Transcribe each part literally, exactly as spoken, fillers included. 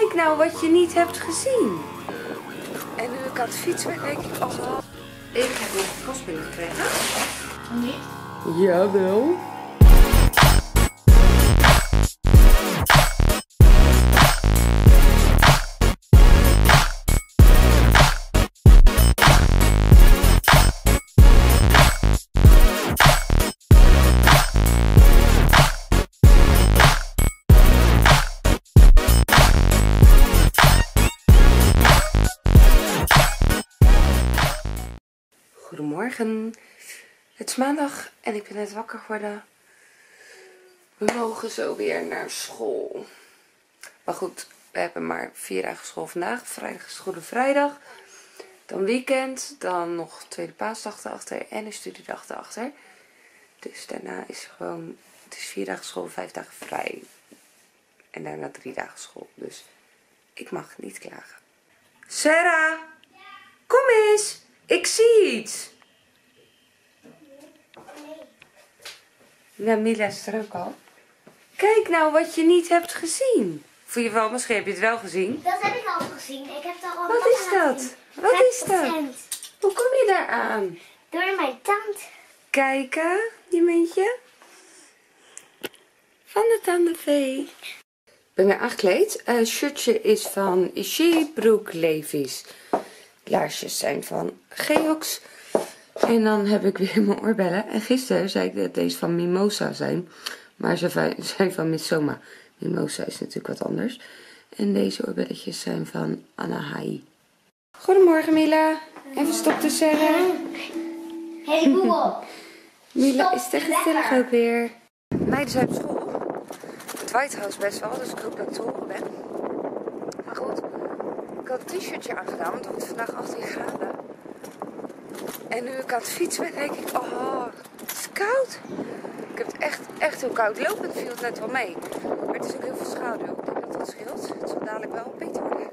Kijk nou wat je niet hebt gezien. En nu ik aan het fietsen ben, denk ik, oh, ik heb nog een post binnengekregen. Niet? Jawel. Goedemorgen. Het is maandag en ik ben net wakker geworden. We mogen zo weer naar school. Maar goed, we hebben maar vier dagen school vandaag. Vrijdag is Goede Vrijdag. Dan weekend. Dan nog tweede paasdag erachter en een studiedag erachter. Dus daarna is gewoon, het is vier dagen school, vijf dagen vrij. En daarna drie dagen school. Dus ik mag niet klagen. Sarah, kom eens. Ik zie iets. Nou, Mila is er ook al. Kijk nou wat je niet hebt gezien. Voel je wel, misschien heb je het wel gezien. Dat heb ik al gezien. Ik heb het al Wat is dat? Wat is dat? Hoe kom je daar aan? Door mijn tand. Kijken, die muntje. Van de tandenvee. Ik ben weer aangekleed. Het uh, shirtje is van Ishi, broek Levi's. Laarsjes zijn van Geox. En dan heb ik weer mijn oorbellen. En gisteren zei ik dat deze van Mimosa zijn. Maar ze zijn van Missoma. Mimosa is natuurlijk wat anders. En deze oorbelletjes zijn van Anahai. Goedemorgen Mila. Even stop te zeggen. Hey Google. Mila is echt gezellig ook weer. Meiden zijn op school. Het waait trouwens best wel, dus ik hoop dat ik te horen ben. Maar goed, ik had een t-shirtje aangedaan, want het wordt vandaag achttien graden. En nu ik aan het fietsen ben, denk ik, oh, het is koud. Ik heb het echt, echt heel koud. Lopend viel het net wel mee. Maar het is ook heel veel schaduw. Ik denk dat dat scheelt. Het zal dadelijk wel beter worden.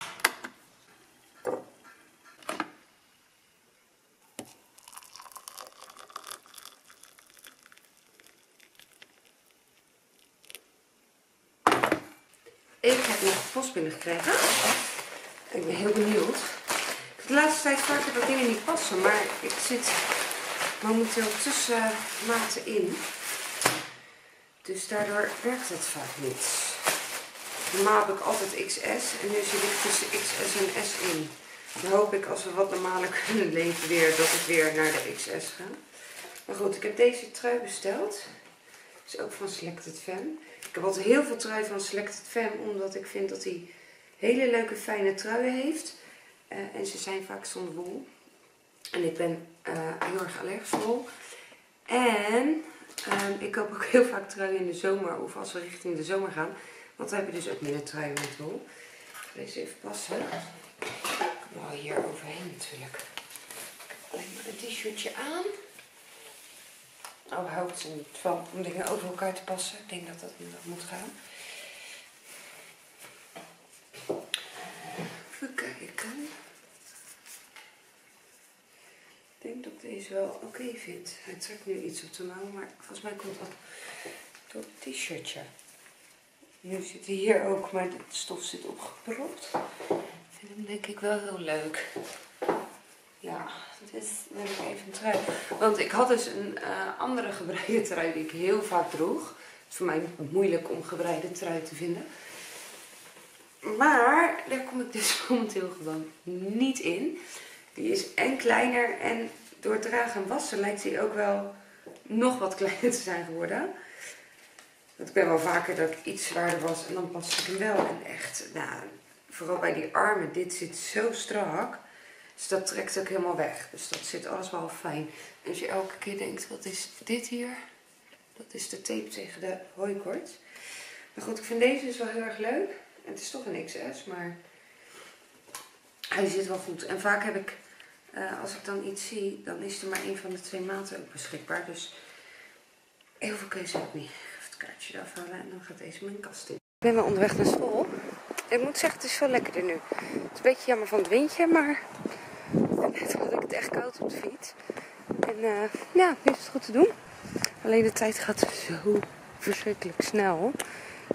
Ik heb nog post binnengekregen. Ik ben heel benieuwd. Ik heb de laatste tijd vaker dat dingen niet passen, maar ik zit momenteel tussen maten in. Dus daardoor werkt het vaak niet. Normaal heb ik altijd X S en nu zit ik tussen X S en S in. Dan hoop ik als we wat normaler kunnen leven weer dat ik weer naar de X S ga. Maar goed, ik heb deze trui besteld. Is ook van Selected Femme. Ik heb altijd heel veel trui van Selected Femme, omdat ik vind dat hij hele leuke fijne truien heeft. Uh, en ze zijn vaak zonder wol. En ik ben uh, heel erg allergisch voor wol. En uh, ik koop ook heel vaak truien in de zomer, of als we richting de zomer gaan. Want dan heb je dus ook minder truien met wol. Ik ga deze even passen. Ik kan wel hier overheen natuurlijk. Ik heb alleen maar een t-shirtje aan. Oh, houdt het niet van om dingen over elkaar te passen. Ik denk dat dat nu nog moet gaan. Even kijken. Ik denk dat ik deze wel oké okay vind. Hij trekt nu iets op de mouw, maar volgens mij komt dat door het t-shirtje. Nu zit hij hier ook, maar de stof zit opgepropt. Ik vind hem denk ik wel heel leuk. Ja, dus dan heb ik even een trui. Want ik had dus een uh, andere gebreide trui die ik heel vaak droeg. Het is voor mij moeilijk om gebreide trui te vinden. Maar daar kom ik dus momenteel gewoon niet in. Die is en kleiner en door het dragen en wassen lijkt hij ook wel nog wat kleiner te zijn geworden. Want ik ben wel vaker dat ik iets zwaarder was en dan past ik hem wel. En echt, nou, vooral bij die armen, dit zit zo strak. Dus dat trekt ook helemaal weg. Dus dat zit alles wel fijn. En als je elke keer denkt, wat is dit hier? Dat is de tape tegen de hooikoorts. Maar goed, ik vind deze dus wel heel erg leuk. En het is toch een X S, maar hij zit wel goed. En vaak heb ik, uh, als ik dan iets zie, dan is er maar één van de twee maten ook beschikbaar. Dus heel veel keuze heb ik niet. Even het kaartje eraf halen en dan gaat deze mijn kast in. Ik ben wel onderweg naar school. Ik moet zeggen, het is veel lekkerder nu. Het is een beetje jammer van het windje, maar net had ik het echt koud op de fiets. En uh, ja, nu is het goed te doen. Alleen de tijd gaat zo verschrikkelijk snel.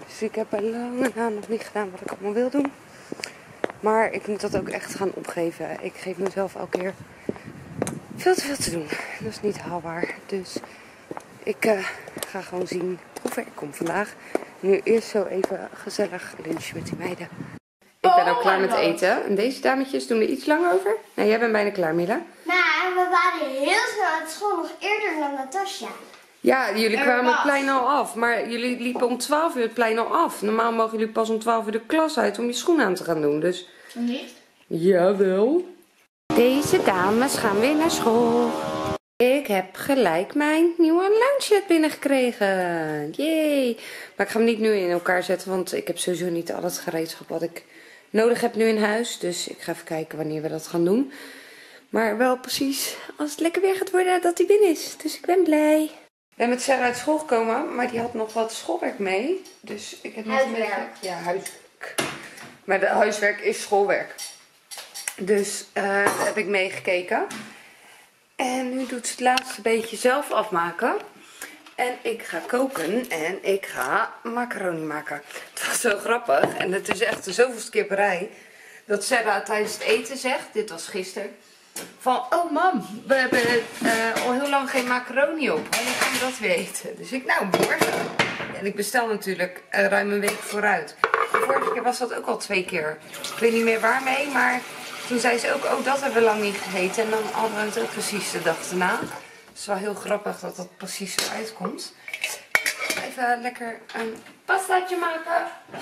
Dus ik heb bij lange na nog niet gedaan wat ik allemaal wil doen. Maar ik moet dat ook echt gaan opgeven. Ik geef mezelf elke keer veel te veel te doen. Dat is niet haalbaar. Dus ik uh, ga gewoon zien hoe ver ik kom vandaag. Nu eerst zo even gezellig lunchen met die meiden. Ik ben al klaar met eten. En deze dametjes doen er iets langer over. Nou, jij bent bijna klaar, Mila. Maar we waren heel snel uit school, nog eerder dan Natasja. Ja, jullie kwamen het plein al af. Maar jullie liepen om twaalf uur het plein al af. Normaal mogen jullie pas om twaalf uur de klas uit om je schoen aan te gaan doen. Dus... Niet? Jawel. Deze dames gaan weer naar school. Ik heb gelijk mijn nieuwe loungeset binnengekregen. Yay. Maar ik ga hem niet nu in elkaar zetten, want ik heb sowieso niet al het gereedschap wat ik nodig heb nu in huis. Dus ik ga even kijken wanneer we dat gaan doen. Maar wel precies als het lekker weer gaat worden dat hij binnen is. Dus ik ben blij. Ik ben met Sarah uit school gekomen, maar die had nog wat schoolwerk mee. Dus ik heb net een beetje... Ja, huiswerk. Maar de huiswerk is schoolwerk. Dus uh, daar heb ik meegekeken. En nu doet ze het laatste beetje zelf afmaken. En ik ga koken en ik ga macaroni maken. Het was zo grappig. En het is echt de zoveelste kipperij. Dat Sarah tijdens het eten zegt, dit was gisteren. Van, oh mam, we hebben uh, al heel lang geen macaroni op. Wanneer gaan we dat weer eten? Dus ik, nou morgen. En ik bestel natuurlijk uh, ruim een week vooruit. De vorige keer was dat ook al twee keer. Ik weet niet meer waarmee, maar... Toen zei ze ook, oh dat hebben we lang niet gegeten. En dan hadden we het ook precies de dag erna. Het is wel heel grappig dat dat precies zo uitkomt. Even lekker een pastaatje maken.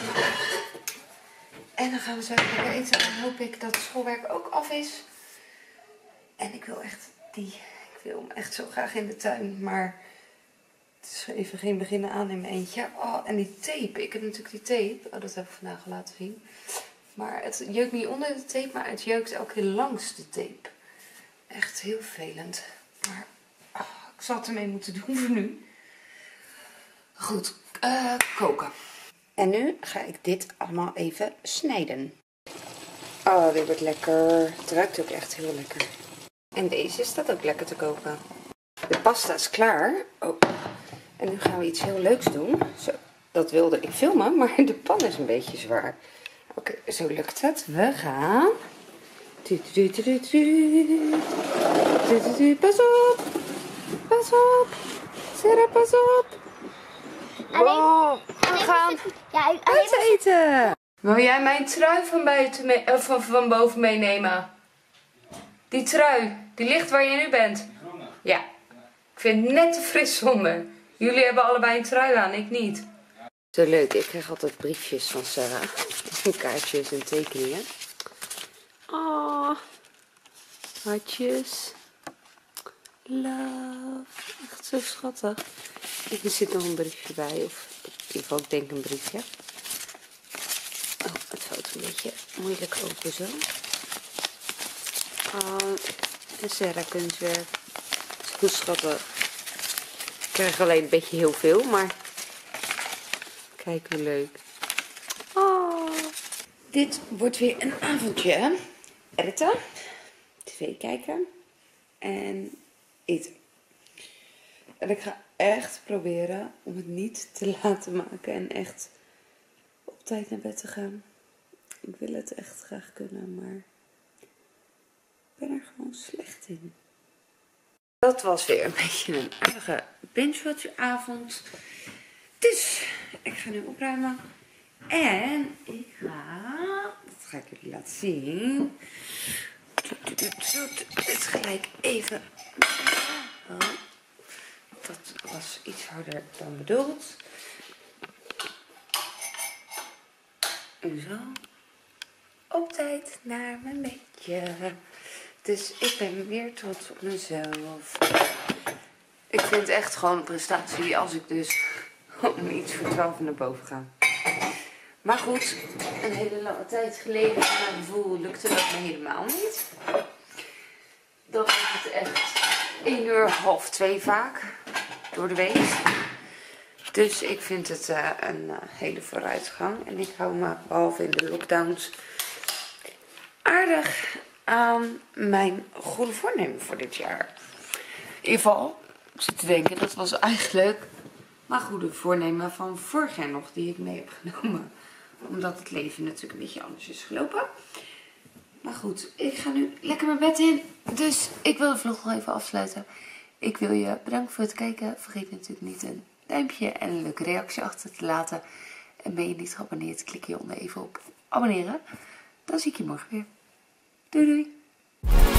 En dan gaan we zo lekker eten. Dan hoop ik dat het schoolwerk ook af is. En ik wil echt die, ik wil hem echt zo graag in de tuin. Maar het is even geen beginnen aan in mijn eentje. Oh, en die tape. Ik heb natuurlijk die tape. Oh, dat heb ik vandaag laten zien. Maar het jeukt niet onder de tape, maar het jeukt elke keer langs de tape. Echt heel vervelend. Maar oh, ik zal het ermee moeten doen voor nu. Goed, uh, koken. En nu ga ik dit allemaal even snijden. Oh, dit wordt lekker. Het ruikt ook echt heel lekker. En deze staat ook lekker te koken. De pasta is klaar. Oh. En nu gaan we iets heel leuks doen. Zo, dat wilde ik filmen, maar de pan is een beetje zwaar. Oké, okay, zo lukt het. We gaan... Pas op! Pas op! Sarah, pas op! Wow, we gaan uit eten! Wil jij mijn trui van, buiten mee, uh, van, van boven meenemen? Die trui, die ligt waar je nu bent. Ja, ik vind het net te fris zonder. Jullie hebben allebei een trui aan, ik niet. Zo leuk, ik krijg altijd briefjes van Sarah. Kaartjes en tekeningen. Oh, hartjes. Love. Echt zo schattig. En er zit nog een briefje bij. Of in ieder geval, ik denk een briefje. Oh, het valt een beetje moeilijk open zo. Oh, en Sarah kunstwerk. Zo schattig. Ik krijg alleen een beetje heel veel, maar... Kijk hoe leuk. Oh. Dit wordt weer een avondje. Editen. tv kijken. En eten. En ik ga echt proberen om het niet te laten maken. En echt op tijd naar bed te gaan. Ik wil het echt graag kunnen, maar ik ben er gewoon slecht in. Dat was weer een beetje een aardige binge-watch avond. Dus ik ga nu opruimen. En ik ga... Dat ga ik jullie laten zien. Dit gelijk even... Oh, dat was iets harder dan bedoeld. Zo. Op tijd naar mijn bedje. Dus ik ben weer trots op mezelf. Ik vind het echt gewoon een prestatie als ik dus om iets voor twaalf naar boven ga. Maar goed, een hele lange tijd geleden van mijn gevoel lukte dat me helemaal niet. Dan is het echt één uur, half twee vaak door de week. Dus ik vind het uh, een uh, hele vooruitgang. En ik hou me, behalve in de lockdowns, aardig aan mijn goede voornemen voor dit jaar. In ieder geval, ik zit te denken, dat was eigenlijk mijn goede voornemen van vorig jaar nog die ik mee heb genomen. Omdat het leven natuurlijk een beetje anders is gelopen. Maar goed, ik ga nu lekker mijn bed in. Dus ik wil de vlog nog even afsluiten. Ik wil je bedanken voor het kijken. Vergeet natuurlijk niet een duimpje en een leuke reactie achter te laten. En ben je niet geabonneerd, klik hieronder even op abonneren. Dan zie ik je morgen weer. Doei doei!